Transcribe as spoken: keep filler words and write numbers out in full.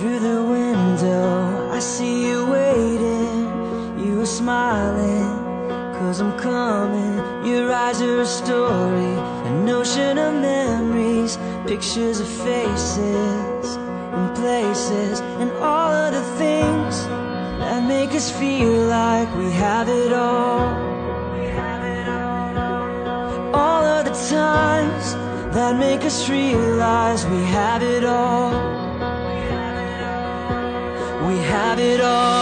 Through the window, I see you waiting. You were smiling, cause I'm coming. Your eyes are a story, an ocean of memories, pictures of faces and places, and all of the things that make us feel like we have it all. All of the times that make us realize we have it all. We have it all.